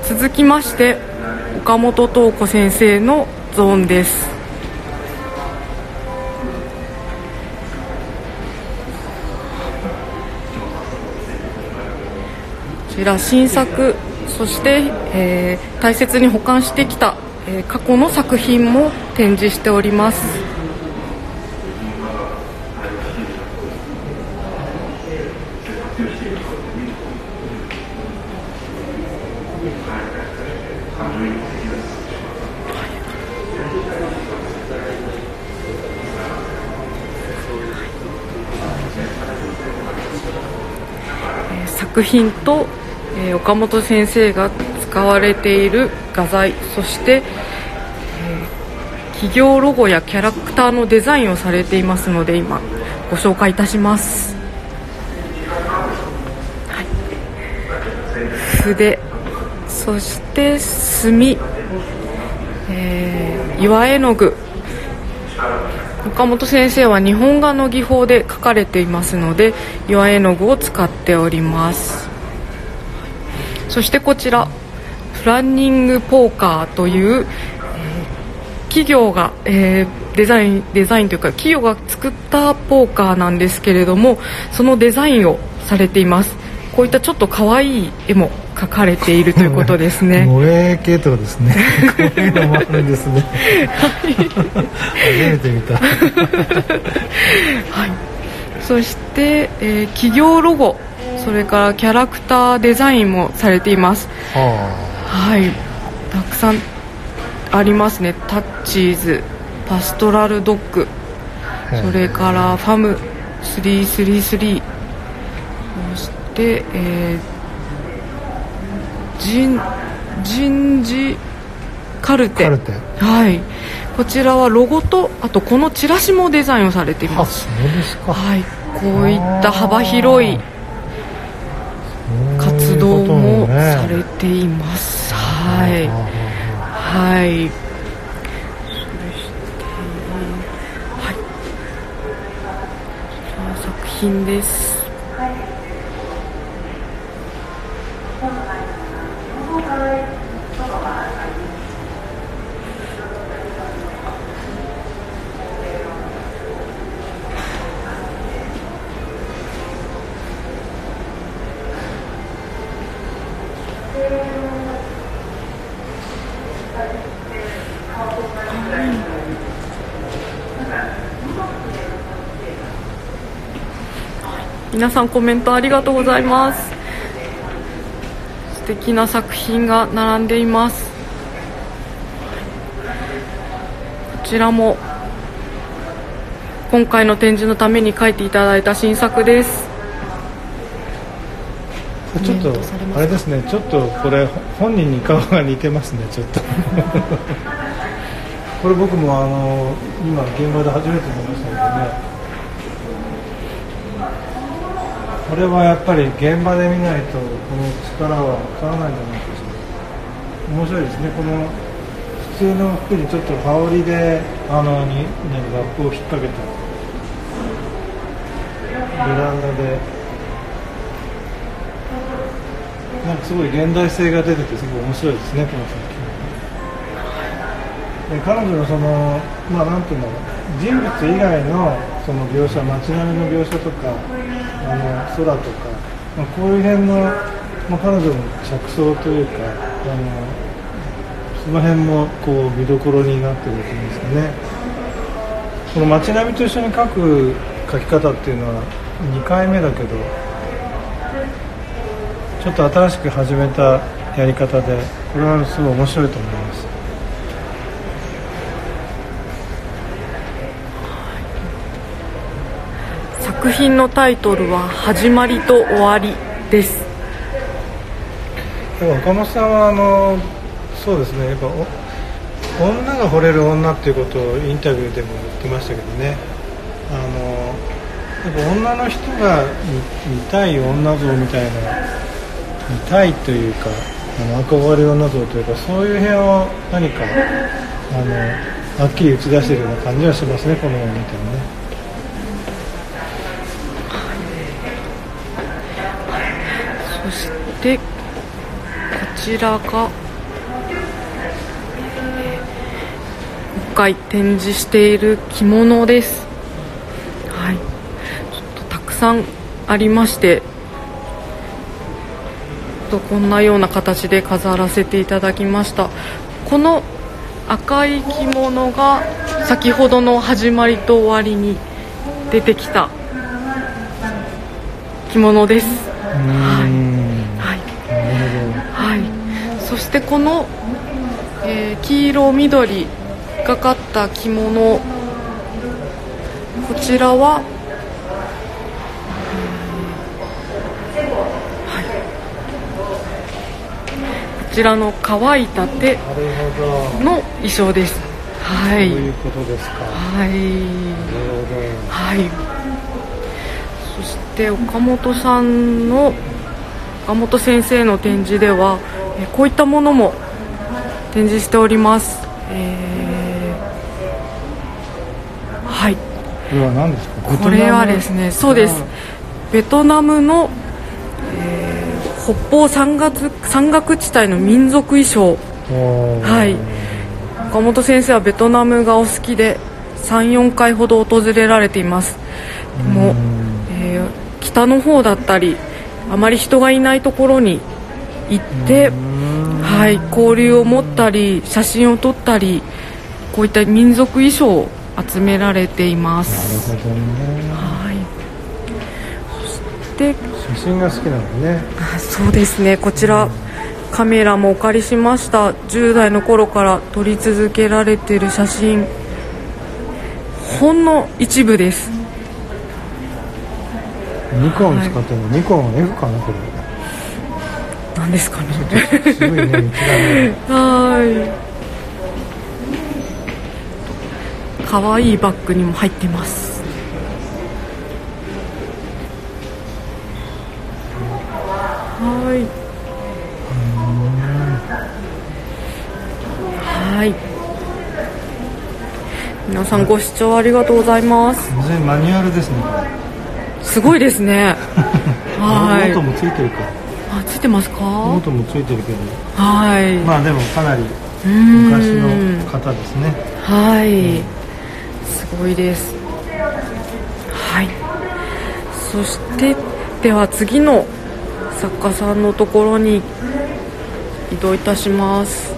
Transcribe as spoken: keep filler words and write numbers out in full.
続きまして岡本東子先生のゾーンです。こちら新作、そして、えー、大切に保管してきた、えー、過去の作品も展示しております。作品と、えー、岡本先生が使われている画材、そして、えー、企業ロゴやキャラクターのデザインをされていますので今ご紹介いたします。はい、筆、そして墨、えー、岩絵の具。岡本先生は日本画の技法で描かれていますので岩絵の具を使っております。そしてこちらフランニングポーカーという、えー、企業が、えー、デザインデザインというか企業が作ったポーカーなんですけれども、そのデザインをされています。こういったちょっと可愛い絵も描かれているということですね。 萌え系とかですね。こういうのもあるんですね。初めて見た。 はい。そして、えー、企業ロゴ、それからキャラクターデザインもされています。はい。たくさんありますね。タッチーズ、パストラルドッグ、それからファムさんさんさん、そして、えー人, 人事カルテ、カルテ、はい、こちらはロゴとあとこのチラシもデザインをされています。 そうですか。 はい、こういった幅広い活動もされています。はい、はい、そしてはい、こちらの作品です。皆さんコメントありがとうございます。素敵な作品が並んでいます。こちらも今回の展示のために描いていただいた新作です。 ちょっとあれですね、ちょっとこれ本人に顔が似てますね。ちょっとこれ僕もあの今現場で初めて見ましたけどね、これはやっぱり現場で見ないとこの力は分からないんじゃないかしら。面白いですね。この普通の服にちょっと羽織であのに、ね、ラップを引っ掛けたベランダでなんかすごい現代性が出ててすごい面白いですね、この作品。で彼女のそのまあなんていうんだろう、人物以外のその描写、街並みの描写とかあの空とか、まあ、こういう辺の、まあ、彼女の着想というかあのその辺もこう見どころになってると思うんですかね。この街並みと一緒に描く描き方っていうのはにかいめだけどちょっと新しく始めたやり方でこれはすごい面白いと思います。 作品のタイトルは始まりと終わりです。 でも岡本さんはあのそうですね、やっぱ女が惚れる女っていうことをインタビューでも言ってましたけどね、あのやっぱ女の人が 見, 見たい女像みたいな、見たいというかあの憧れる女像というか、そういう辺を何かあのはっきり打ち出しているような感じはしますね、この絵を見てもね。 そしてこちちらが、えー、今回展示している着物です。はい、ちょっとたくさんありまして、とこんなような形で飾らせていただきました。この赤い着物が先ほどの始まりと終わりに出てきた着物です。はいはいはい、そしてこの、えー、黄色緑がかった着物、こちらは、はい、こちらの乾いた手の衣装です。はい、 そういうことですか。 はいはい、そして岡本さんの岡本先生の展示では、えこういったものも展示しております。えー、はい、 これは何ですか？ これはですね、そうです、ベトナムの、えー、北方山岳、山岳地帯の民族衣装。はい、岡本先生はベトナムがお好きでさん、よんかいほど訪れられています。でも、えー、北の方だったりあまり人がいないところに行って、はい、交流を持ったり写真を撮ったり、こういった民族衣装を集められています。 なるほどね。 はい、そして写真が好きなのね。 あ、そうですね、こちらカメラもお借りしました。じゅう代の頃から撮り続けられている写真、ほんの一部です。 ニコン使ってるの、はい、ニコン エフ かな、これ。 なんですかね。 すごいね、 はい。可愛いバッグにも入ってます。はい。はい。皆さんご視聴ありがとうございます。 全然マニュアルですね。 すごいですね。はい。 ノートもついてるか。 あ、ついてますか？ ノートもついてるけど。 はい。 まあでもかなり昔の方ですね。 はい。すごいです。はい。そしてでは次の作家さんのところに移動いたします。